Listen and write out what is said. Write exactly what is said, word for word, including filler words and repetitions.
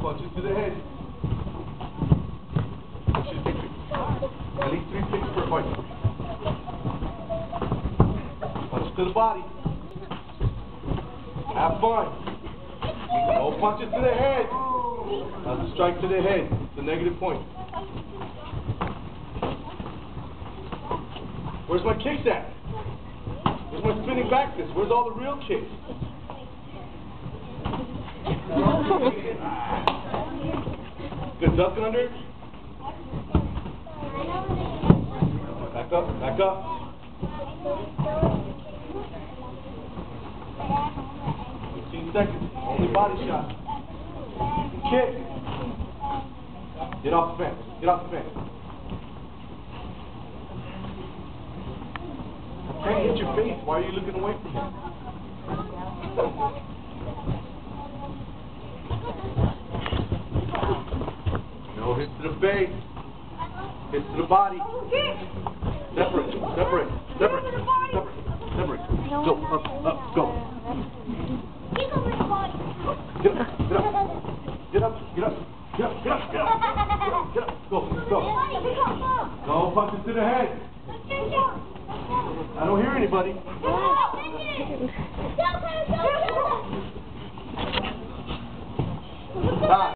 Punches to the head. Should take at least three kicks per fight. Punches to the body. Have fun. No punches to the head. That's a strike to the head. It's a negative point. Where's my kicks at? Where's my spinning back fist? Where's all the real kicks? Good ducking under. Back up, back up. fifteen seconds. Only body shot. Kick. Get off the fence. Get off the fence. Hey, hit your face. Why are you looking away from him? No hits to the face. Hits to the body. Separate. Separate. Separate. Separate. Separate. Go. Up. Up. Go. Get up. Get up. Get up. Get up. Get up. Get up. Get up. Get up. Get up. Go. Go. Go. Punches to the head. I don't hear anybody. Stop.